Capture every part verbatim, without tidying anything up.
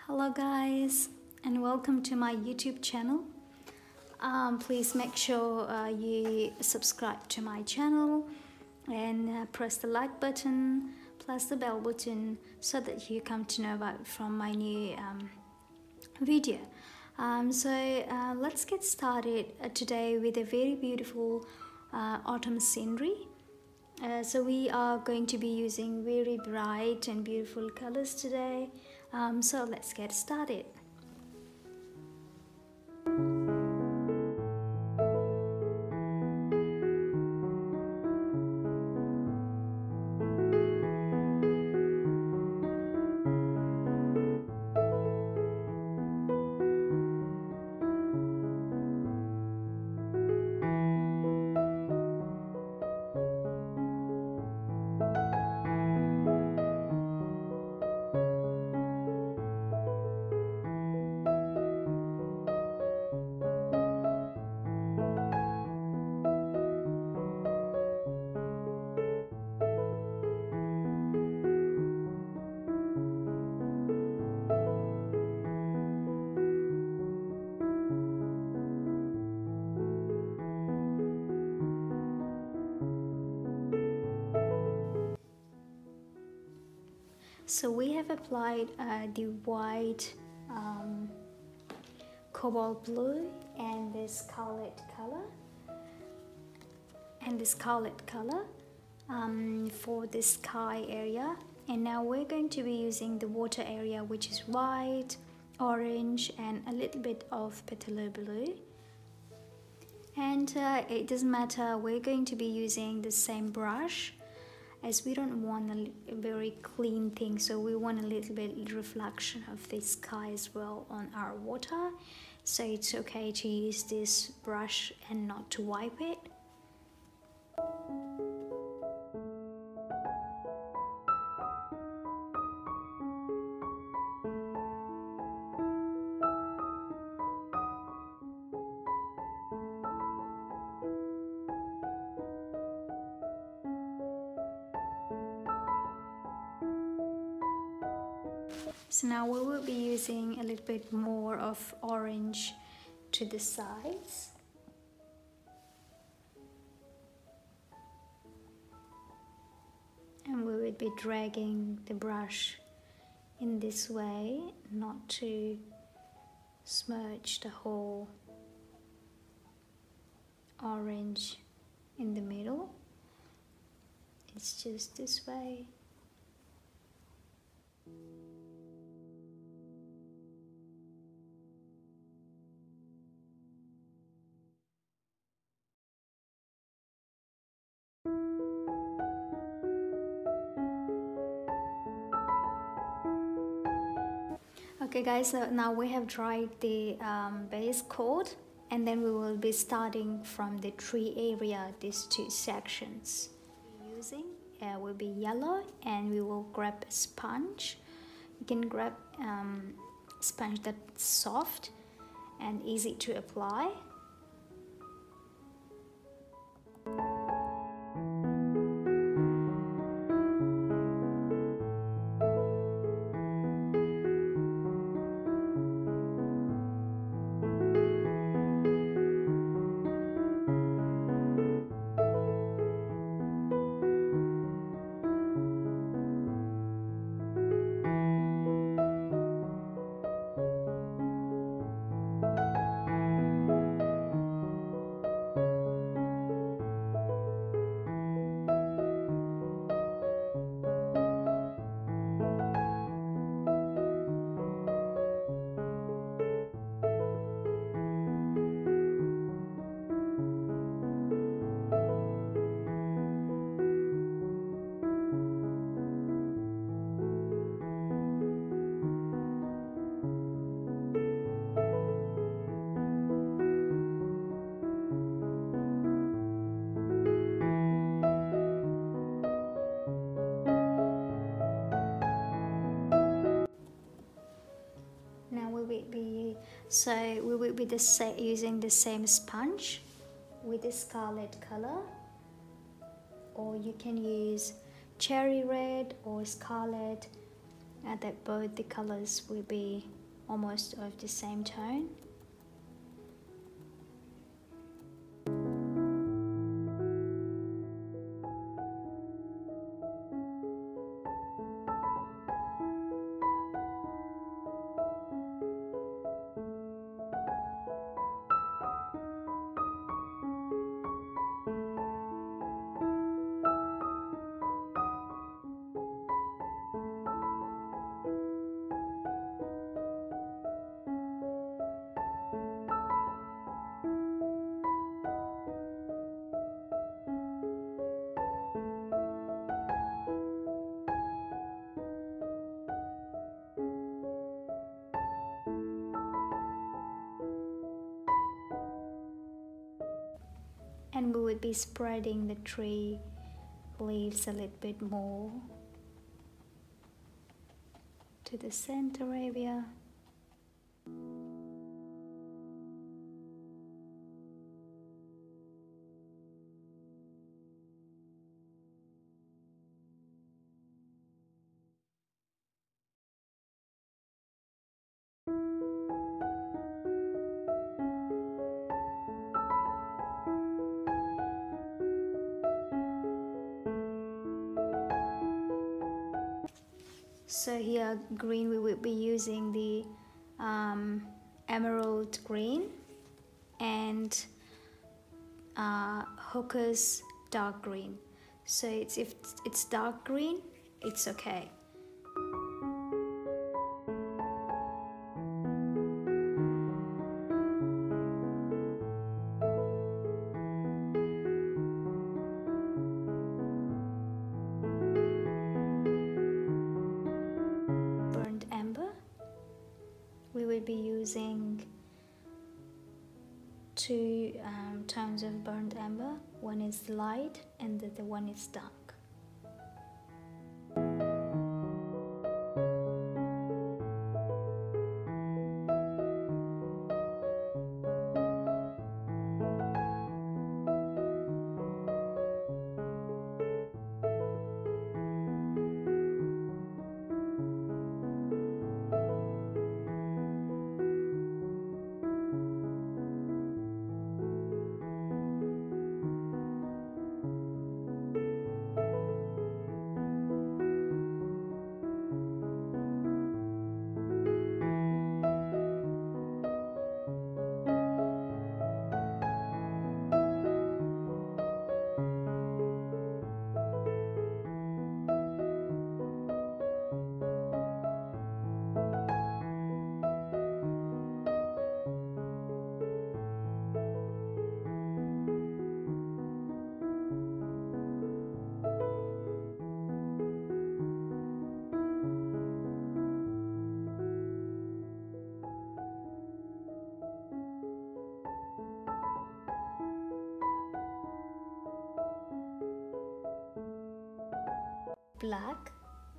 Hello guys, and welcome to my YouTube channel. Um, please make sure uh, you subscribe to my channel and uh, press the like button plus the bell button so that you come to know about from my new um, video. Um, so uh, let's get started uh, today with a very beautiful uh, autumn scenery. Uh, so we are going to be using very bright and beautiful colors today. Um, so let's get started. So we have applied uh, the white, um, cobalt blue and the scarlet color and the scarlet color um, for the sky area, and now we're going to be using the water area, which is white, orange and a little bit of petal blue. And uh, it doesn't matter, we're going to be using the same brush, as we don't want a, a very clean thing, so we want a little bit reflection of the sky as well on our water, so it's okay to use this brush and not to wipe it. So now we will be using a little bit more of orange to the sides. And we will be dragging the brush in this way, not to smudge the whole orange in the middle. It's just this way. Okay guys, so now we have dried the um, base coat, and then we will be starting from the tree area, these two sections. Using uh, will be yellow, and we will grab a sponge. You can grab um, sponge that's soft and easy to apply. Be, so we will be the sa using the same sponge with the scarlet color, or you can use cherry red or scarlet uh, that both the colors will be almost of the same tone. And we would be spreading the tree leaves a little bit more to the center area. So here green, we will be using the um, emerald green and uh, Hocus dark green. So it's, if it's dark green, it's okay. Burnt amber. We will be using two um, tones of burnt amber. One is light and the other one is dark. Black.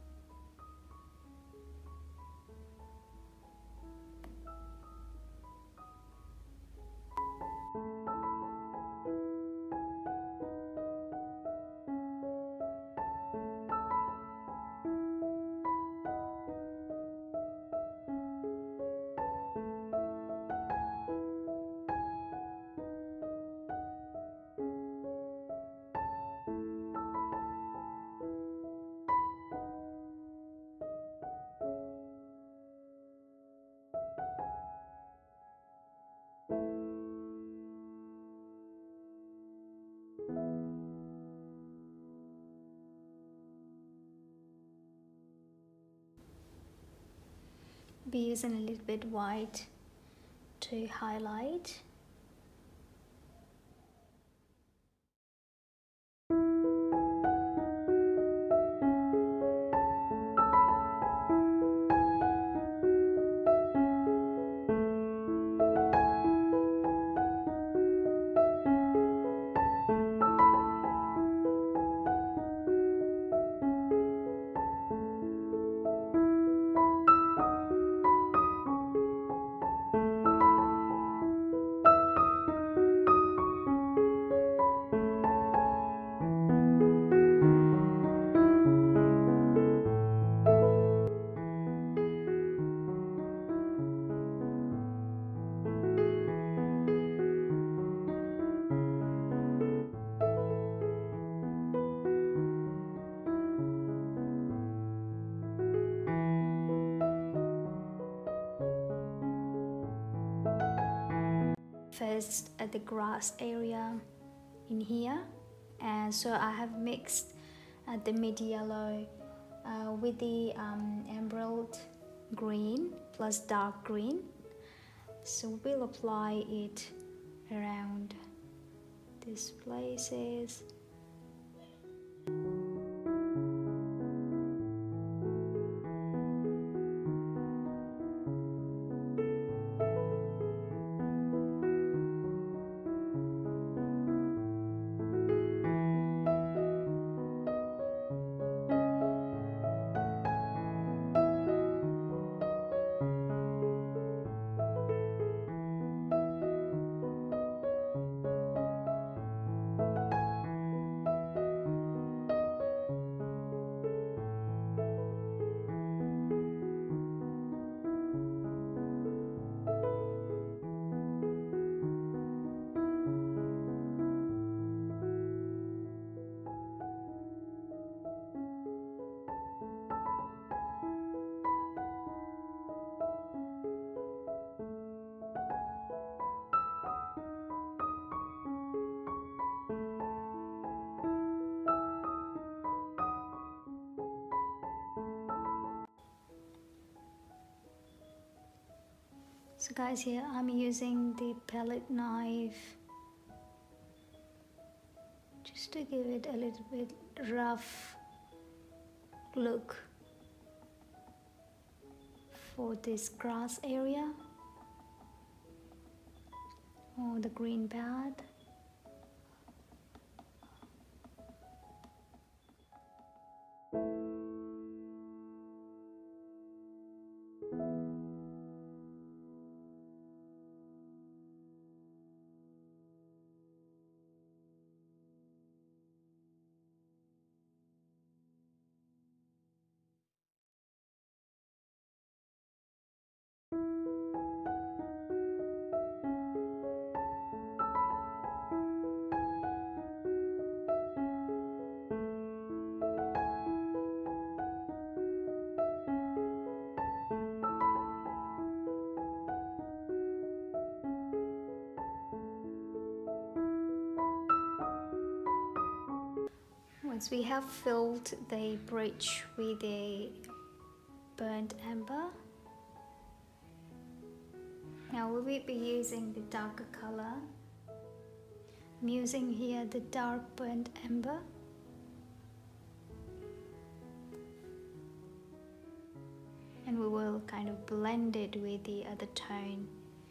Be using a little bit white to highlight. first at the grass area in here, and so I have mixed uh, the mid yellow uh, with the um, emerald green plus dark green. So we'll apply it around these places. So guys, here I'm using the palette knife just to give it a little bit rough look for this grass area or the green pad. Once we have filled the bridge with a burnt umber, now we will be using the darker color. I'm using here the dark burnt umber. And we will kind of blend it with the other tone.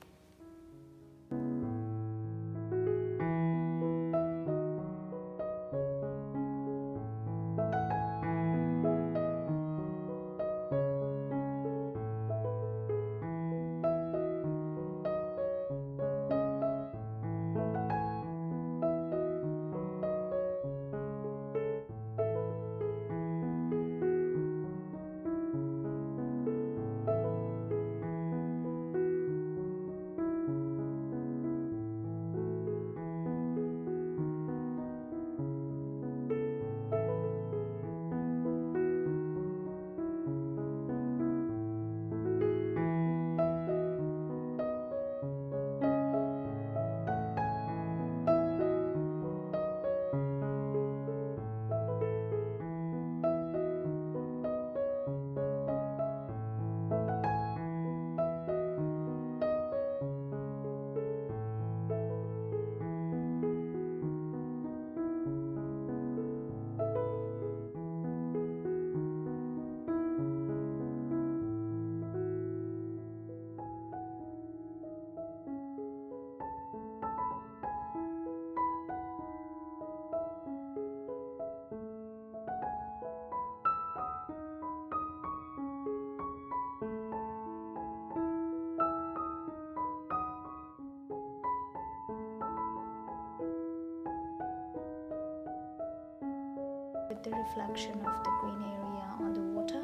With the reflection of the green area on the water.